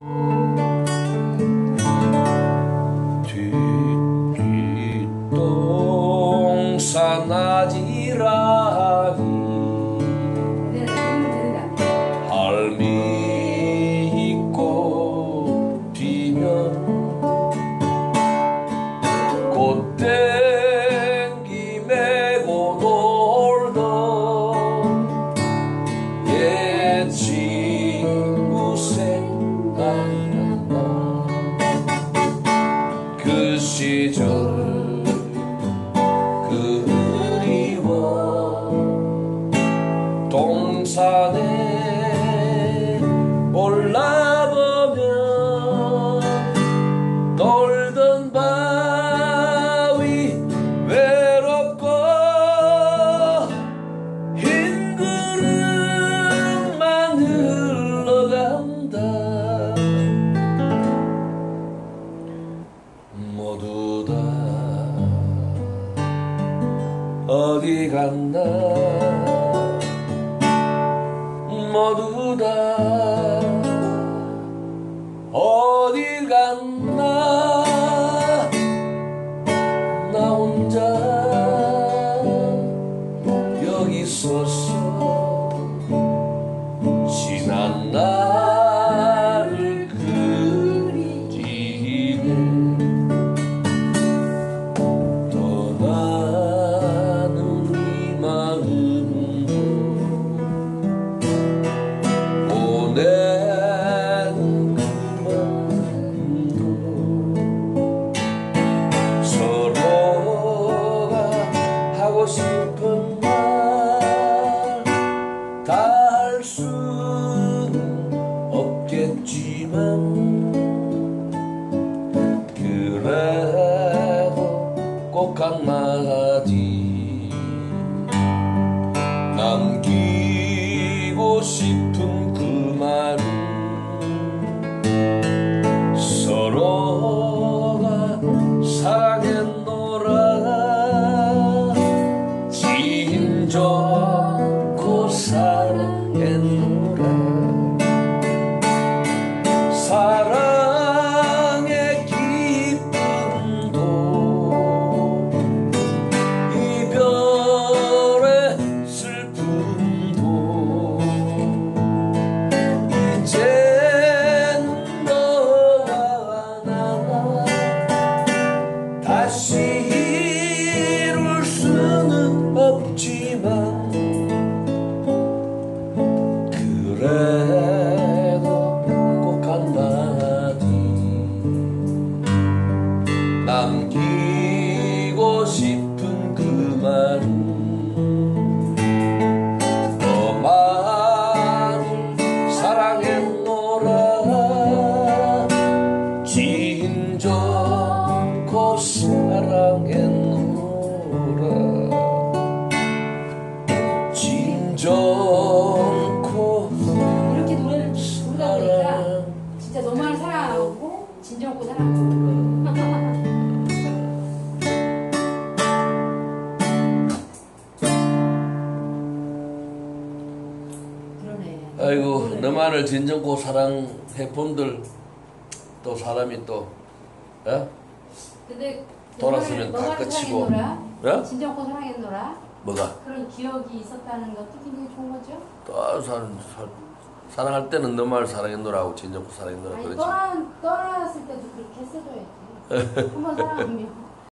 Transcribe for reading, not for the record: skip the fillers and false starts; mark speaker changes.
Speaker 1: 똥산아지라니 할미꽃 피면 꽃땡기 메고 놀던 옛 친구 생각난다. 그 시절 동산에 올라보면 놀던 바위 외롭고 흰 구름만 흘러간다. 모두 다 어디 갔나. 모두 다 어딜 갔나. 나 혼자 여기 있었어. 지난 날을 그리네. 떠나는 이 마음도 보내는 그 마음도 서로가 하고 싶은 말 다 할 수는 없겠지만 그래도 꼭 한마디 남기고 싶은 그 말은 서로가 사랑했노라. 지인 좋고 사랑했노라. 사랑의 기쁨도 이별의 슬픔도 이젠 너와 나 다시 이룰 수는 없지만 그래도 꼭 한마디 남기고 싶은 그 말은 너만을 사랑했노라. 지인 좋고 사랑했노라. 지인 좋고
Speaker 2: 이렇게 노래를 부르다 보니까 진짜 너만을 사랑하고 진정 없고 사랑하고 거예요. 그러네.
Speaker 1: 아이고 너만을 진정고 사랑해 본들 또 사람이 또
Speaker 2: 근데
Speaker 1: 돌았으면 다
Speaker 2: 너만을
Speaker 1: 끝이고.
Speaker 2: 사랑했노라. 진정 없고 사랑했노라.
Speaker 1: 뭐가
Speaker 2: 그런 기억이 있었다는 것도 굉장히 좋은 거죠.
Speaker 1: 또 사랑할 때는 너만을 사랑했노라고 진정고 사랑했노라
Speaker 2: 아니
Speaker 1: 그러지.
Speaker 2: 떠났을 때도 그렇게 했어줘야지. 한번 사랑하면